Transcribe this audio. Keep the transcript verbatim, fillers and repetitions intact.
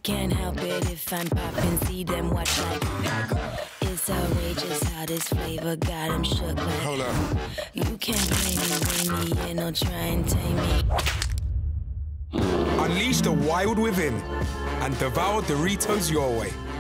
can't help it if I'm popping, see them watch like. It's outrageous how this flavor got them shook like. Hold up. You can't play me, bring me in, or try and tame me. Unleash the wild within and devour Doritos your way.